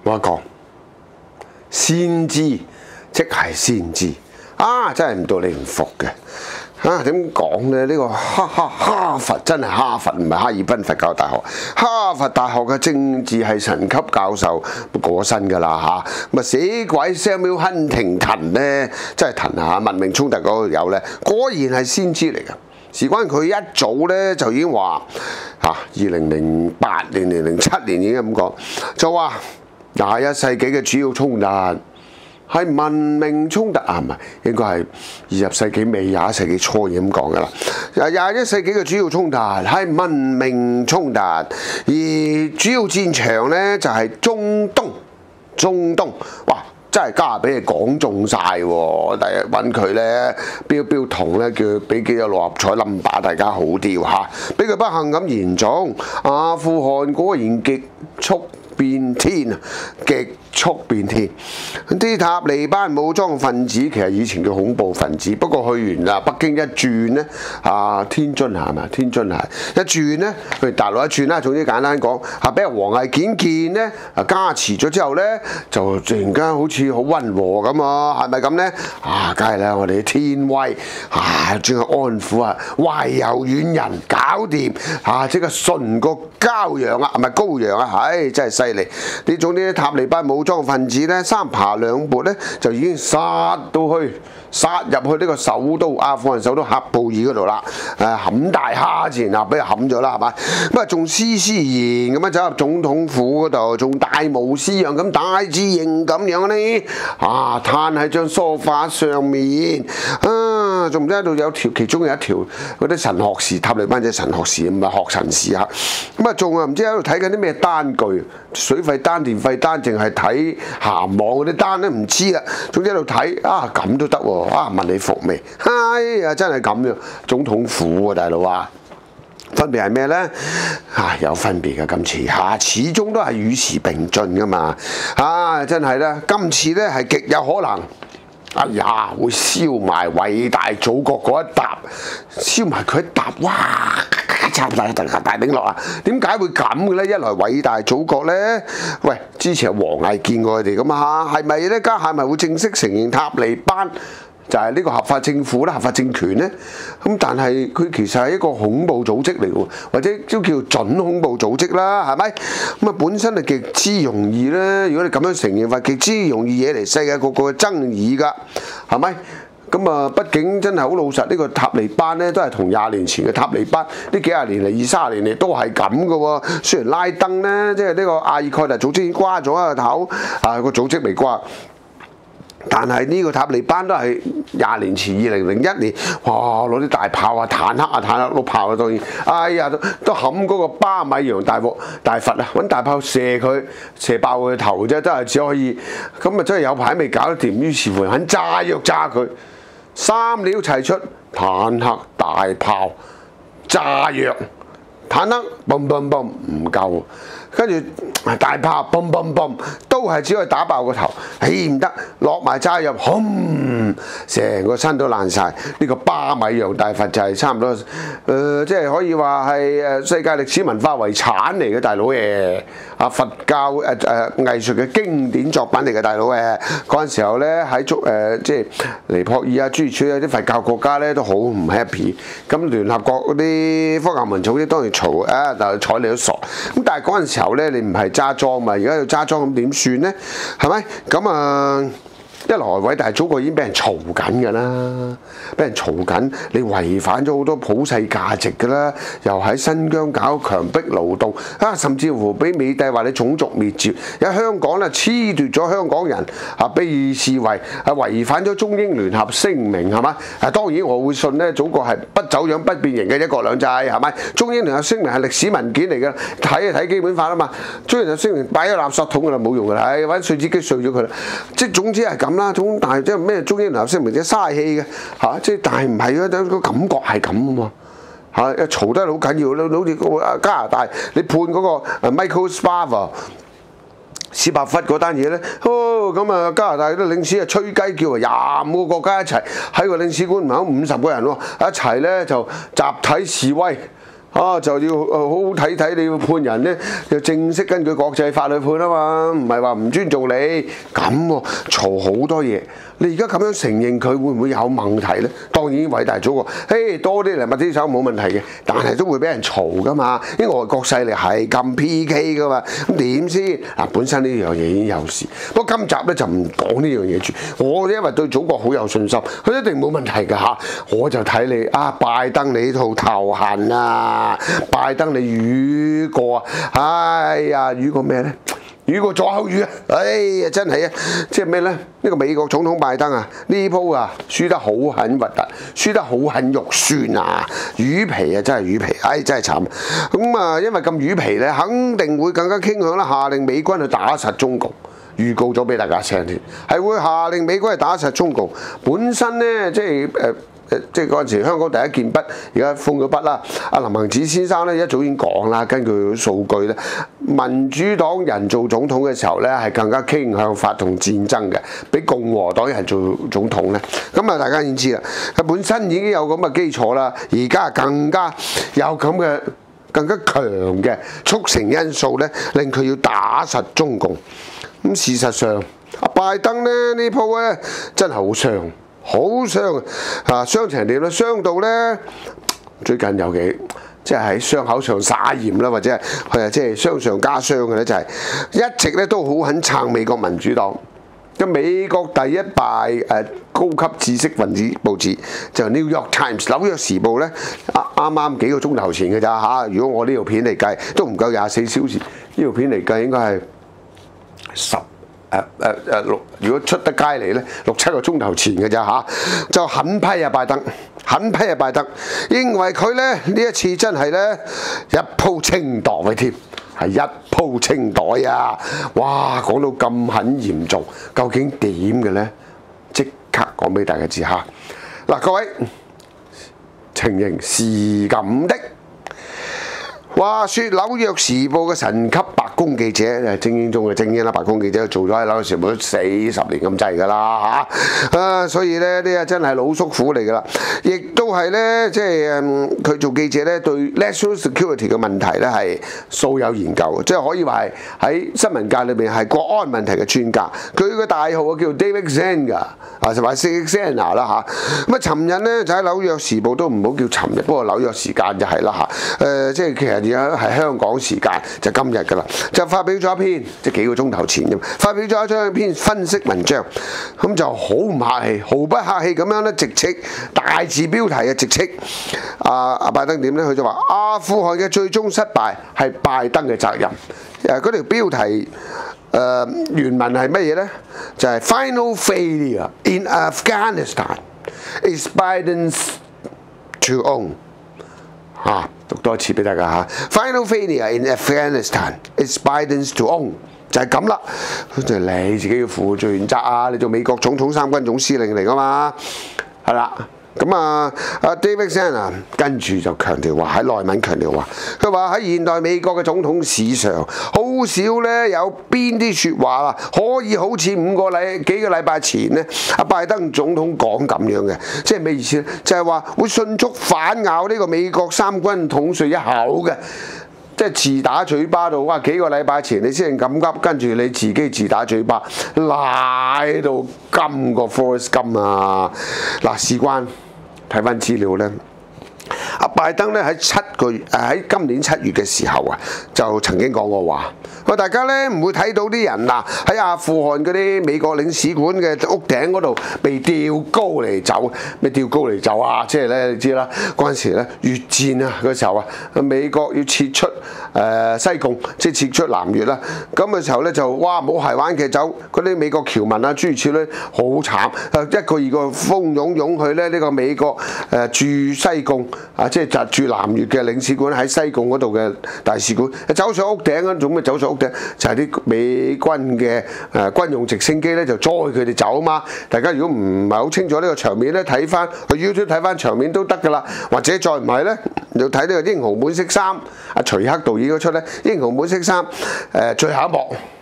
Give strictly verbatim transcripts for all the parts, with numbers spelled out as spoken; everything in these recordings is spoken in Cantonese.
我講先知即係先知啊！真係唔到你唔服嘅啊！點講咧？呢、這個哈哈哈佛真係哈佛，唔係哈爾濱佛教大學。哈佛大學嘅政治系神級教授過身㗎啦嚇。咁啊死鬼 Samuel Huntington 咧，真係騰下文明衝突嗰個友咧，果然係先知嚟㗎。事關佢一早咧就已經話嚇，二零零八年、二零零七年已經咁講，就話廿一世紀嘅主要衝突係文明衝突啊，唔係應該係二十世紀尾、廿一世紀初已經咁講噶啦。廿一世紀嘅主要衝突係文明衝突，而主要戰場咧就係中東。中東，哇！真係加俾你講中晒喎！第日揾佢咧，標標同咧，叫佢俾幾個六合彩冧把，大家好啲嚇。俾佢不幸咁言中，阿富汗果然極速變天啊！極速變天，啲塔利班武裝分子其實以前叫恐怖分子，不過去完啦北京一轉咧，啊天津係咪？天津係一轉咧，去大陸一轉啦。總之簡單講，啊俾阿黃毅健見咧，啊加持咗之後咧，就突然間好似好溫和咁啊，係咪咁咧？啊，梗係啦，我哋天威啊，專係安撫啊，懷柔軟人搞掂啊，即係順個羔羊啊，唔係羔羊啊，唉，真係犀利！呢種啲塔利班武裝分子咧，三爬兩撥咧，就已經殺到去，殺入去呢個首都阿富汗首都喀布爾嗰度啦。誒、啊，冚大蝦前啊，俾人冚咗啦，係嘛？咁啊，仲斯斯然咁樣走入總統府嗰度，仲大模斯樣咁大字型咁樣咧，啊，攤喺張梳化上面，啊，仲唔知喺度有條，其中有一條嗰啲神學士，塔利班即係神學士，唔係學神士啊。咁啊，仲啊唔知喺度睇緊啲咩單據，水費單、電費單，淨係睇鹹網嗰啲單咧，唔知啦。總之喺度睇啊，咁都得喎，啊問你服未？哎呀，真係咁樣，總統府啊，大佬啊！分別係咩呢？啊，有分別嘅今次嚇、啊，始終都係與時並進噶嘛。啊，真係咧，今次咧係極有可能，哎呀，會燒埋偉大祖國嗰一笪，燒埋佢一笪，哇！大大大頂落啊！點解會咁嘅咧？一來偉大祖國咧，喂，之前黃毅見過佢哋噶嘛，係咪咧？家下咪會正式承認塔利班就係呢個合法政府啦、合法政權咧？咁但係佢其實係一個恐怖組織嚟喎，或者都叫準恐怖組織啦，係咪？咁啊本身係極之容易咧，如果你咁樣承認法，極之容易惹嚟世界各國嘅爭議㗎，係咪？咁啊，畢竟真係好老實，呢個塔利班咧都係同廿年前嘅塔利班呢幾廿年嚟、二三十年嚟都係咁嘅喎。雖然拉登咧，即係呢個阿爾蓋達組織已經瓜咗一個頭，啊個組織未瓜，但係呢個塔利班都係廿年前二零零一年，哇攞啲大炮啊、坦克啊、坦克碌炮啊，當然，哎呀都都冚嗰個巴米揚大佛大佛啊，揾大炮射佢，射爆佢頭啫，真係只可以。咁啊真係有排未搞得掂，於是乎肯炸藥炸佢。三料齊出，坦克、大炮、炸藥，坦克嘣嘣嘣唔夠，跟住大炮嘣嘣嘣都係只可以打爆個頭，起唔得，落埋炸藥，轟，成個身都爛晒。呢、這個巴米揚大佛就係差唔多，誒、呃、即係可以話係誒世界歷史文化遺產嚟嘅大佬嘅，啊佛教誒誒藝術嘅經典作品嚟嘅大佬嘅。嗰陣時候咧喺中誒即係尼泊爾啊諸如此類啲佛教國家咧都好唔 happy，咁聯合國嗰啲科學文組織當然嘈啊，但係睬你都傻。咁但係嗰陣時候咧你唔係揸裝嘛，而家要揸裝咁點算咧？係咪？咁啊一來偉大祖國已經俾人嘈緊㗎啦，俾人嘈緊，你違反咗好多普世價值㗎啦，又喺新疆搞強迫勞動啊，甚至乎俾美帝話你種族滅絕，喺香港咧褫奪咗香港人啊，被視為係違反咗中英聯合聲明係嘛？啊當然我會信咧，祖國係不走樣不變形嘅一國兩制係咪？中英聯合聲明係歷史文件嚟㗎，睇就睇基本法啊嘛，中英聯合聲明擺喺垃圾桶㗎啦，冇用㗎啦，唉揾碎紙機碎咗佢啦，即係總之係咁。啦，總但係即係咩中英聯合聲明即係嘥氣嘅嚇，即係但係唔係啊？個感覺係咁啊嘛嚇，嘈得好緊要啦，好似個加拿大你判嗰個 Michael Spavor 史柏弗嗰單嘢咧，哦咁啊加拿大啲領事啊吹雞叫啊廿五個國家一齊喺個領事館門口五十個人喎，一齊咧就集體示威。 啊就要好好睇睇你要判人咧，就正式根據國際法律判啊嘛，唔係話唔尊重你咁喎，嘈好多嘢。你而家咁樣承認佢會唔會有問題咧？當然偉大祖國，嘿多啲嚟物啲手冇問題嘅，但係都會俾人嘈噶嘛，因為外國勢力係咁 P K 噶嘛，咁點先？嗱，本身呢樣嘢已經有事，不過今集咧就唔講呢樣嘢住。我因為對祖國好有信心，佢一定冇問題㗎嚇。我就睇你啊，拜登你套頭痕啊，拜登你雨過啊，哎呀雨過咩咧？雨過左口雨啊！哎呀，真係啊，即係咩咧？呢個美國總統拜登啊，呢鋪啊輸得好狠核突，輸得好狠肉酸啊！魚皮啊，真係魚皮，哎真係慘。咁啊，因為咁魚皮咧，肯定會更加傾向啦，下令美軍去打實中共。預告咗俾大家聽添，係會下令美軍去打實中共。本身咧，即係誒。呃誒即係嗰陣時，香港第一件筆，而家封咗筆啦。阿林行止先生咧一早已經講啦，根據數據咧，民主黨人做總統嘅時候咧係更加傾向發動戰爭嘅，比共和黨人做總統咧。咁啊，大家已經知啦，佢本身已經有咁嘅基礎啦，而家更加有咁嘅更加強嘅促成因素咧，令佢要打實中共。咁事實上，阿拜登咧呢鋪咧真係好傷。好傷啊！傷情點咧？傷到咧最近尤其即係喺傷口上撒鹽啦，或者係佢啊即係傷上加傷嘅咧，就係、是、一直咧都好肯撐美國民主黨。咁美國第一大誒高級知識分子報紙就 New York Times 紐約時報咧，啱啱幾個鐘頭前嘅咋嚇？如果我呢條片嚟計，都唔夠廿四小時。呢條片嚟計應該係十。誒誒誒六，如果出得街嚟咧，六七個鐘頭前嘅咋嚇，就狠批啊拜登，狠批啊拜登，認為佢咧呢一次真係咧一鋪清袋添，係一鋪清袋啊！哇，講到咁狠嚴重，究竟點嘅咧？即刻講俾大家知嚇。嗱，各位，情形是咁的。話說紐約時報嘅神級白宮記者，係精英中嘅精英啦，白宮記者做咗喺紐約時報都四十年咁滯㗎啦嚇，啊所以咧呢個真係老叔父嚟㗎啦，亦都係咧即係誒佢做記者咧對 national security 嘅問題咧係素有研究，即係可以話係喺新聞界裏邊係國安問題嘅專家。佢個大號啊叫 David Zenga 啊，就話 Zenga 啦嚇。咁啊，尋日咧就喺紐約時報都唔好叫尋日，不過紐約時間就係啦嚇。誒即係其實。而家係香港時間就今日㗎啦，就發表咗一篇即係幾個鐘頭前啫，發表咗一張篇分析文章，咁就好唔客氣，毫不客氣咁樣咧，直斥大字標題嘅直斥啊阿拜登點咧？佢就話阿富汗嘅最終失敗係拜登嘅責任。誒嗰條標題誒、呃、原文係乜嘢咧？就係、是、Final failure in Afghanistan is Biden's to own。啊，讀多一次俾大家嚇。Final failure in Afghanistan is Biden's to own， 就係咁啦，就係你自己要負罪責啊！你做美國總統三軍總司令嚟噶嘛，係啦。咁啊，阿 David Zenga 跟住就強調話喺內文強調話，佢話喺現代美國嘅總統史上，好少咧有邊啲説話啊，可以好似五個禮幾個禮拜前咧，阿拜登總統講咁樣嘅，即係咩意思咧？就係話會迅速反咬呢個美國三軍統帥一口嘅。即係自打嘴巴度，哇！幾個禮拜前你先咁急，跟住你自己自打嘴巴，賴到金個 Forrest 金啊！嗱，事關睇翻資料咧，阿拜登咧喺七個月，誒喺今年七月嘅時候啊，就曾經講過話，喂，大家咧唔會睇到啲人嗱喺阿富汗嗰啲美國領事館嘅屋頂嗰度被吊高嚟走，咩吊高嚟走啊？即係咧你知啦，嗰陣時咧越戰啊嗰時候啊，美國要撤出誒、呃、西貢，即係撤出南越啦。咁嘅時候咧就哇冇鞋玩嘅走，嗰啲美國僑民啊諸如此類好慘，一個二個蜂擁擁去咧呢個美國誒駐西貢啊，即係就駐南越嘅領事館喺西貢嗰度嘅大使館，走上屋頂嗰種咪走上屋頂，就係、是、啲美軍嘅誒、呃、軍用直升機咧就載佢哋走啊嘛。大家如果唔係好清楚呢個場面咧，睇翻去 YouTube 睇翻場面都得㗎啦，或者再唔係咧，就睇呢個英雄本色三，阿徐克導演嗰出咧《英雄本色三》誒、呃、最後一幕。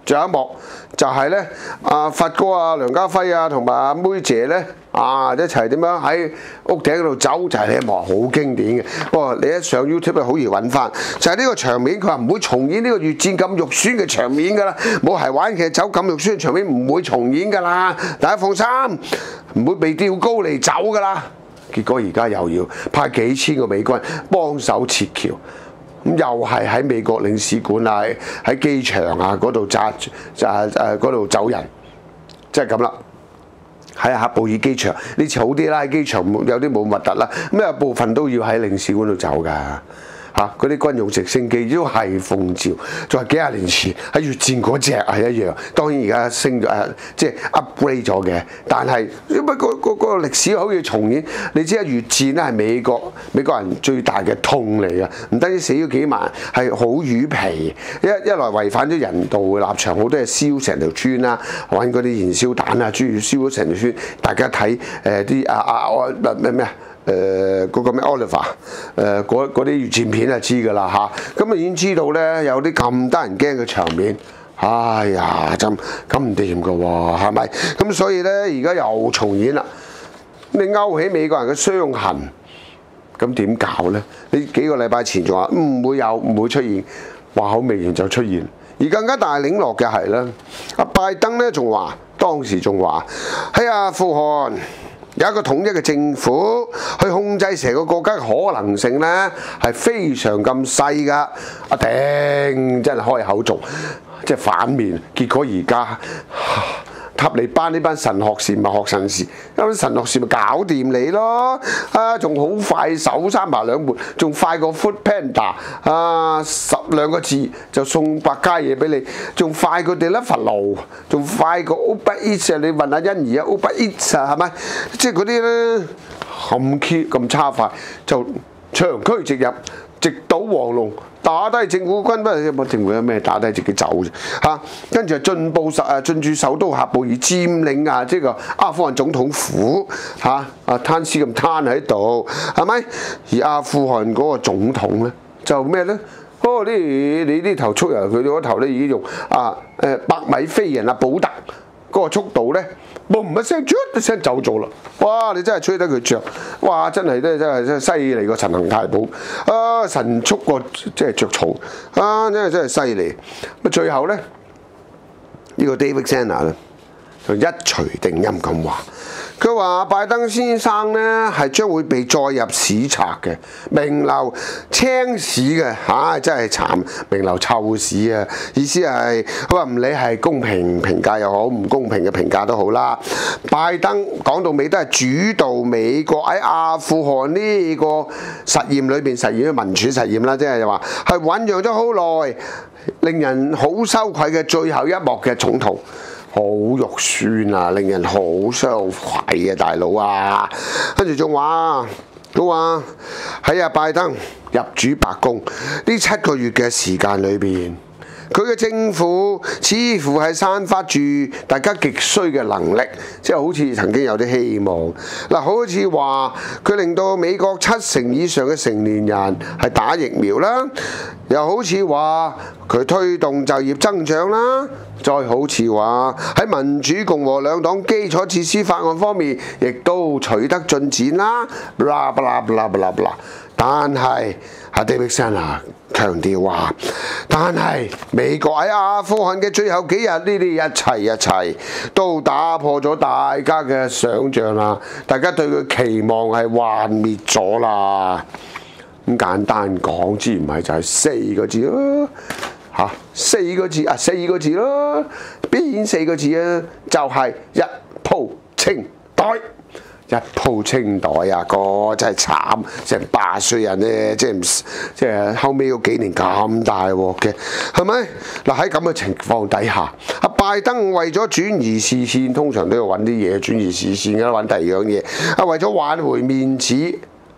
仲有一幕就係咧，阿發哥啊、梁家輝啊同埋阿妹姐咧啊一齊點樣喺屋頂嗰度走，就係、是、呢一幕好經典嘅。不過你一上 YouTube 好易揾翻，就係、是、呢個場面，佢話唔會重演呢個越戰咁肉酸嘅場面㗎啦，冇係玩劇走咁肉酸嘅場面唔會重演㗎啦，大家放心，唔會被吊高嚟走㗎啦。結果而家又要派幾千個美軍幫手撤僑。咁又係喺美國領事館啊，喺機場啊嗰度揸就誒誒嗰度走人，即係咁啦。喺喀布爾機場呢次好啲啦，喺機場有啲冇核突啦，咁有部分都要喺領事館度走㗎。嚇！嗰啲軍用直升機都係奉召，仲係幾廿年前喺越戰嗰隻係一樣。當然而家升咗誒，即係 upgrade 咗嘅。但係因為個個個歷史好似重演，你知啊，越戰咧係美國美國人最大嘅痛嚟嘅，唔單止死咗幾萬，係好魚皮。一一來違反咗人道嘅立場，好多係燒成條村啦，揾嗰啲燃燒彈啊，諸如燒咗成條村。大家睇誒啲啊啊咩咩啊？誒嗰、呃那個咩 Oliver 誒嗰啲越戰片就知㗎啦嚇，咁啊已經知道咧有啲咁得人驚嘅場面，哎呀真咁唔掂㗎喎，係咪？咁所以咧而家又重演啦，你勾起美國人嘅傷痕，咁點搞咧？你幾個禮拜前仲話唔會有唔會出現，話口未完就出現，而更加大領落嘅係咧，阿拜登咧仲話當時仲話喺阿富汗有一個統一嘅政府去控制成個國家嘅可能性咧，係非常咁細㗎。阿頂真係開口做，即係反面。結果而家塔利班呢班神學士咪學神士，咁神學士咪搞掂你咯。啊，仲好快手三扒兩撥，仲快過 Food Panda 啊！十兩個字就送百佳嘢俾你，仲快過 Deliveroo，仲快過 Uber Eats 啊！你問下欣怡啊 ，Uber Eats 啊，係咪？即係嗰啲咧咁 Q 咁差快，就長驅直入，直搗黃龍。打低政府軍，不過政府有咩打低自己走啫嚇，跟住就進步實啊進駐首都喀布爾，佔領啊即係個阿富汗總統府嚇，啊攤屍咁攤喺度，係咪？而阿富汗嗰個總統咧就咩咧？哦，你你呢頭速人佢嗰頭咧已經用啊誒百米飛人啊保特嗰個速度咧。嘣一聲，啜一聲走咗啦！哇！你真係吹得佢着，哇！真係咧，真係真係犀利過陳恒太保啊！神速過即係着草啊！真係真係犀利。咁最後咧，呢、這個 David Sanders 咧就一錘定音咁話，佢話拜登先生咧係將會被載入史冊嘅，名留青史嘅嚇、啊，真係慘，名留臭史啊！意思係佢話唔理係公平評價又好，唔公平嘅評價都好啦。拜登講到尾都係主導美國喺阿富汗呢個實驗裏邊實驗嘅民主實驗啦，即係話係醖釀咗好耐，令人好羞愧嘅最後一幕嘅總統。好肉酸啊，令人好羞愧啊，大佬啊！跟住仲話，都話喺阿拜登入主白宮呢七個月嘅時間裏邊，佢嘅政府似乎係散發住大家極衰嘅能力，即係好似曾經有啲希望。嗱，好似話佢令到美國七成以上嘅成年人係打疫苗啦，又好似話佢推動就業增長啦，再好似話喺民主共和兩黨基礎設施法案方面，亦都取得進展啦。blah blah blah blah blah，但係阿 David Sanders強調話，但係美國喺阿富汗嘅最後幾日，呢啲一切一切都打破咗大家嘅想像啦，大家對佢期望係幻滅咗啦。咁簡單講，之唔係就係四個字咯嚇，四個字啊，四個字咯，邊四個字啊？就係、是、一鋪清袋。一鋪清袋啊，哥真係慘，成八歲人咧，即係即係後尾嗰幾年咁大鑊嘅，係咪？嗱，喺咁嘅情況底下，阿拜登為咗轉移視線，通常都要揾啲嘢轉移視線㗎啦，揾第二樣嘢。啊，為咗挽回面子，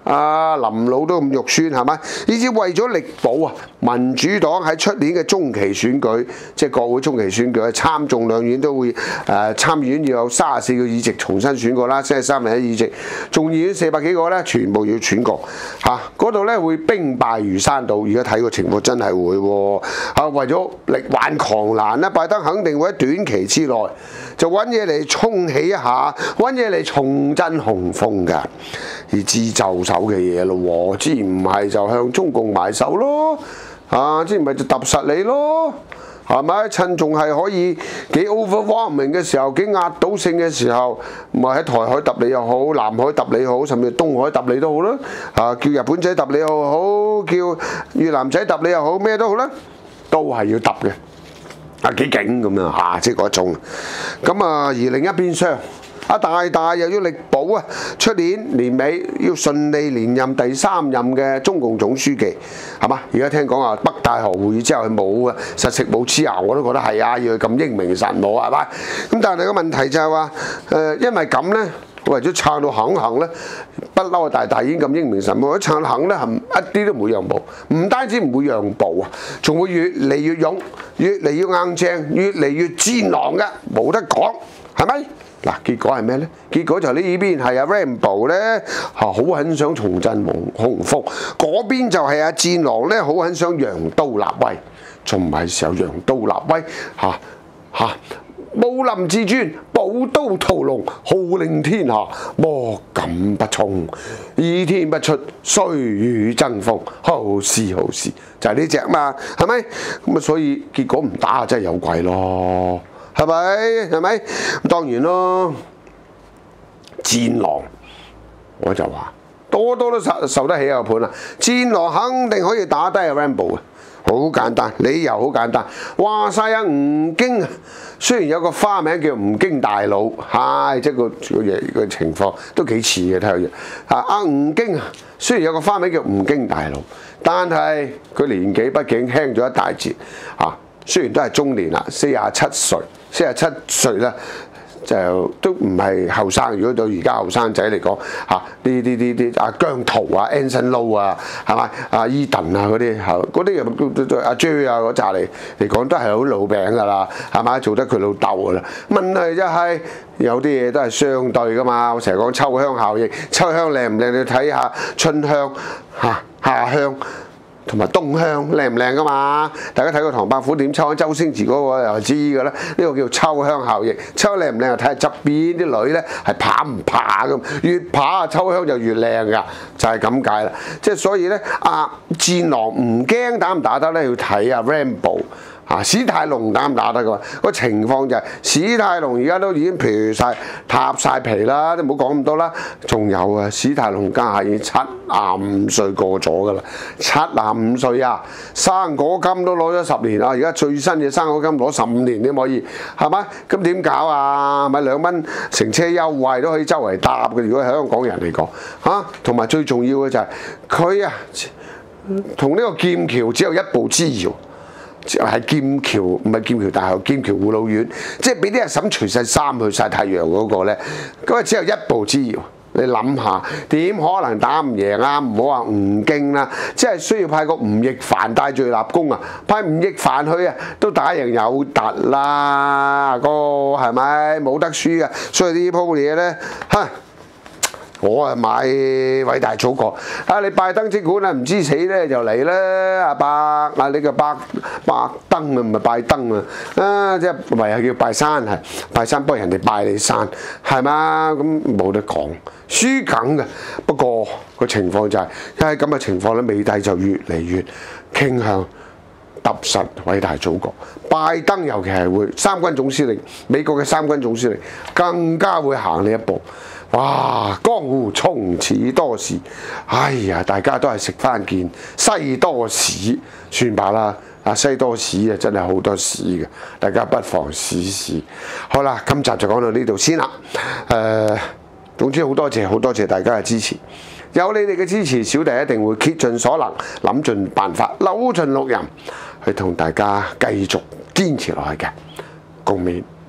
阿林老都咁肉酸係咪？以至為咗力保啊，民主黨喺出年嘅中期選舉，即係國會中期選舉，參眾兩院都會誒、呃、參議院要有三十四個議席重新選過啦，即係三分一議席，眾議院四百幾個咧，全部要選過嚇。嗰度咧會兵敗如山倒，而家睇個情況真係會喎嚇。為咗力挽狂瀾咧，拜登肯定會喺短期之內就揾嘢嚟衝起一下，揾嘢嚟重振雄風㗎。而至就手嘅嘢咯喎，之前唔係就向中共埋手咯，啊，之前咪就揼實你咯，係咪？趁仲係可以幾 overwhelming 嘅時候，幾壓倒性嘅時候，咪喺台海揼你又好，南海揼你好，甚至東海揼你都好啦，啊，叫日本仔揼你又好，叫越南仔揼你又好，咩都好啦，都係要揼嘅，啊幾勁咁樣嚇，即係嗰種。咁啊，而另一邊廂。阿大大又要力保啊！出年年尾要順利連任第三任嘅中共總書記，係嘛？而家聽講啊，北戴河會議之後佢冇啊，實食冇黐牙，我都覺得係啊，要佢咁英明神武係嘛？咁但係個問題就係話，誒，因為咁咧，為咗撐到肯行咧，不嬲啊！大大已經咁英明神武，一撐肯咧，係一啲都唔會讓步，唔單止唔會讓步啊，仲會越嚟越勇，越嚟越硬正，越嚟越戰狼嘅，冇得講，係咪？嗱，結果係咩咧？結果就呢邊係阿 Rambo 咧，嚇好很想重振雄風；嗰邊就係阿戰狼咧，好很想揚刀立威。仲唔係時候揚刀立威？嚇嚇，武林至尊，寶刀屠龍，號令天下，莫敢不從。倚天不出，須與爭鋒，好事好事，就係呢隻嘛，係咪？咁啊，所以結果唔打真係有鬼咯。係咪？係咪？當然咯，戰狼我就話多多都受受得起個盤啦。戰狼肯定可以打低阿 Rambo 嘅，好簡單，理由好簡單。話晒阿吳京啊，雖然有個花名叫吳京大佬，係即係個個嘢個情況都幾似嘅，睇下啊阿吳京啊，雖然有個花名叫吳京大佬，但係佢年紀畢竟輕咗一大截啊。雖然都係中年啦，四十七歲，四十七歲啦，就都唔係後生。如果對而家後生仔嚟講，嚇呢啲啲啲阿姜濤啊、Anson Lo 啊，係咪阿 Eden 啊嗰啲，嚇嗰啲又阿 J 啊嗰扎嚟嚟講都係好老餅㗎啦，係咪？做得佢老豆㗎啦。問題就係有啲嘢都係相對㗎嘛。我成日講秋香效應，秋香靚唔靚？你睇下春香嚇夏香。同埋東鄉靚唔靚噶嘛？大家睇過《唐伯虎點秋香》周星馳嗰個又知㗎啦。呢個叫秋香效應。秋香靚唔靚？睇下側邊啲女咧係怕唔怕咁？越怕啊，秋香就越靚㗎，就係咁解啦。即係所以咧，啊戰狼唔驚打唔打得咧，要睇阿 Rambo。啊！史泰龍打唔打得㗎？個情況就係、是、史泰龍而家都已經皮晒、塌晒皮啦，都唔好講咁多啦。仲有啊，史泰龍家下已經七十五歲過咗㗎啦，七十五歲啊，生果金都攞咗十年啊！而家最新嘅生果金攞十五年都可以，係咪？咁點搞啊？咪兩蚊乘車優惠都可以周圍搭嘅。如果係香港人嚟講，嚇、啊，同埋最重要嘅就係、是、佢啊，同呢個劍橋只有一步之遙。係劍橋，唔係劍橋大學，劍橋護老院，即係俾啲阿嬸除晒衫去曬太陽嗰個咧，咁啊只有一步之遙。你諗下，點可能打唔贏啊？唔好話吳京啦，即係需要派個吳亦凡戴罪立功啊！派吳亦凡去啊，都打贏有突啦，哥係咪？冇得輸啊！所以呢鋪嘢咧，嚇。我啊買偉大祖國啊！你拜登即管啊，唔知死咧就嚟啦！阿伯啊，你個拜拜登啊，唔係拜登啊！啊，即係唯係叫拜山係拜山，幫人哋拜你山係嘛？咁冇得講，輸梗嘅。不過個情況就係、是，因為咁嘅情況咧，美帝就越嚟越傾向揼實偉大祖國。拜登尤其係會三軍總司令，美國嘅三軍總司令更加會行呢一步。哇！江湖從此多事，哎呀，大家都係食翻件西多士算罷啦。啊，西多士啊，真係好多屎嘅，大家不妨試試。好啦，今集就講到呢度先啦。誒、呃，總之好多謝好多謝大家嘅支持，有你哋嘅支持，小弟一定會竭盡所能，諗盡辦法，扭盡六壬去同大家繼續堅持落去嘅，共勉。